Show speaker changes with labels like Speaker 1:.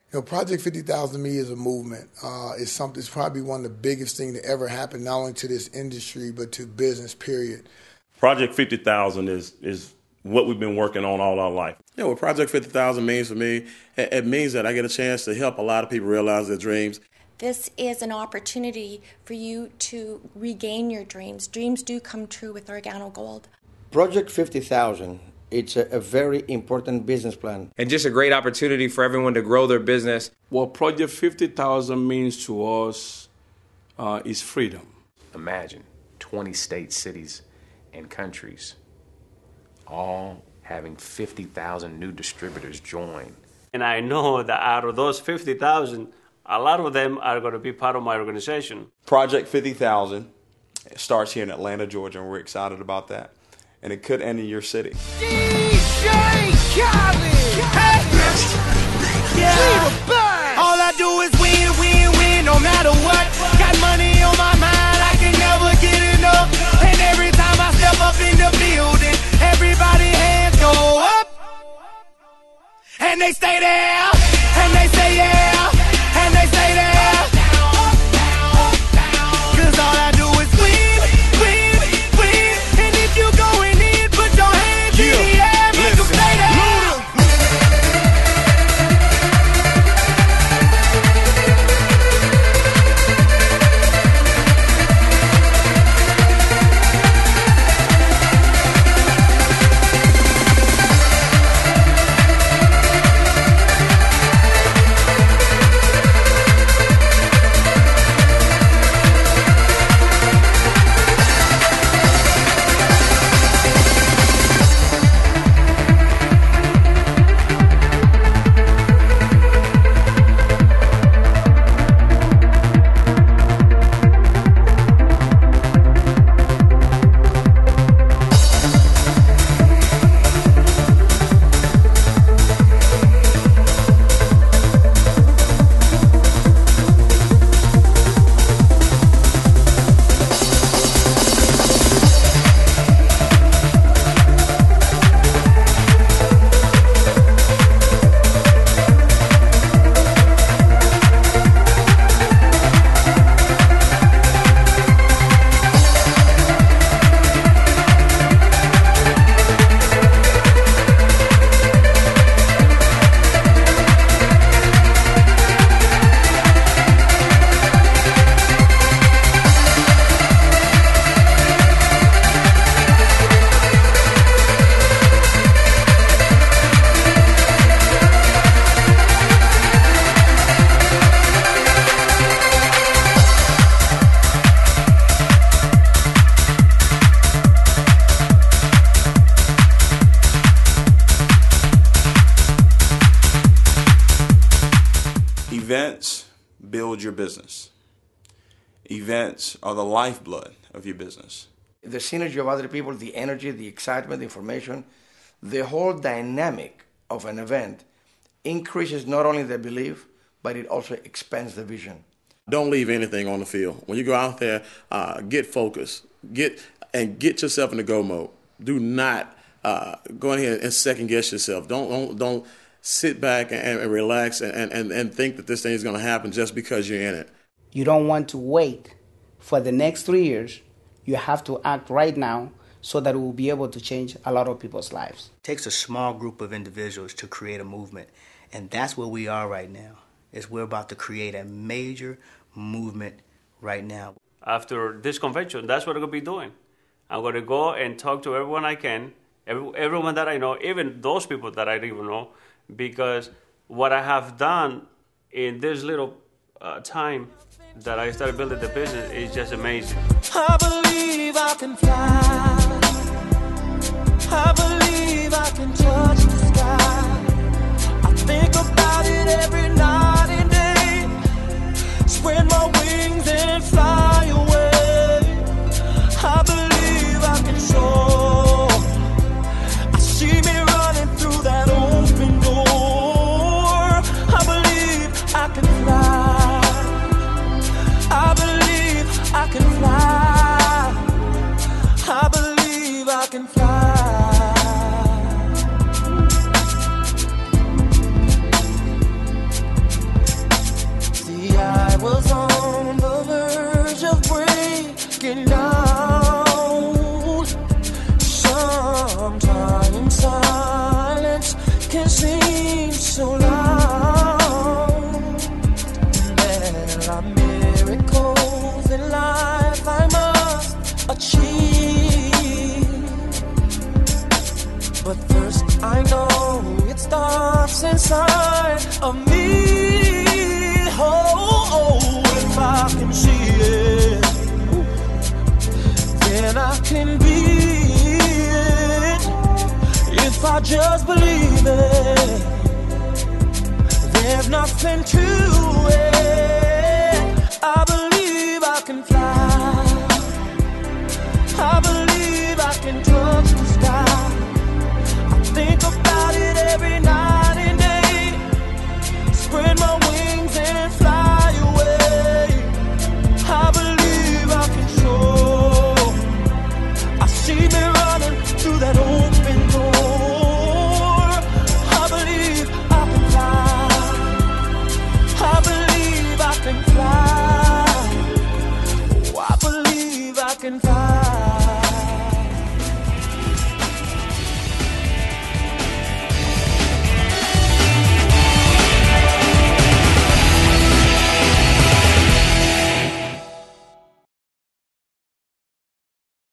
Speaker 1: Project 50,000 to me is a movement. It's probably one of the biggest things that ever happened, not only to this industry, but to business, period.
Speaker 2: Project 50,000 is what we've been working on all our life. What Project 50,000 means for me, it means that I get a chance to help a lot of people realize their dreams.
Speaker 3: This is an opportunity for you to regain your dreams. Dreams do come true with OrganoGold.
Speaker 4: Project 50,000. It's a very important business plan.
Speaker 5: And just a great opportunity for everyone to grow their business.
Speaker 6: What Project 50,000 means to us is freedom.
Speaker 7: Imagine 20 states, cities, and countries all having 50,000 new distributors join.
Speaker 8: And I know that out of those 50,000, a lot of them are going to be part of my organization.
Speaker 9: Project 50,000 starts here in Atlanta, Georgia, and we're excited about that. And it could end in your city.
Speaker 10: DJ Khaled! Hey! Yeah. All I do is win, win, win, no matter what. Got money on my mind, I can never get enough. And every time I step up in the building, everybody hands go up. And they stay there, and they say yeah, and they stay there. Cause all I do is win, win, win. And if you going in, put your hands in the air, make them stay there.
Speaker 9: Events build your business. Events are the lifeblood of your business.
Speaker 4: The synergy of other people, the energy, the excitement, the information, the whole dynamic of an event increases not only the belief, but it also expands the vision.
Speaker 2: Don't leave anything on the field. When you go out there, get focused. Get yourself in the go mode. Do not go in here and second guess yourself. Don't sit back and relax and think that this thing is going to happen just because you're in it.
Speaker 11: You don't want to wait for the next 3 years. You have to act right now so that we will be able to change a lot of people's lives.
Speaker 12: It takes a small group of individuals to create a movement, and that's where we are right now. We're about to create a major movement right now.
Speaker 8: After this convention, that's what I'm going to be doing. I'm going to go and talk to everyone I can, everyone that I know, even those people that I don't even know, because what I have done in this little time that I started building the business is just amazing.
Speaker 10: I believe I can fly. I believe I can touch the sky. I think about it every night and day. Spread my wings and fly away. I believe I can soar. I see me running through that open door. I believe I can fly. I believe I can fly. I believe I can fly. seems so long. There are miracles in life I must achieve. But first I know it starts inside of me. Oh, if I can see it, then I can be it. If I just believe it, there's nothing to it.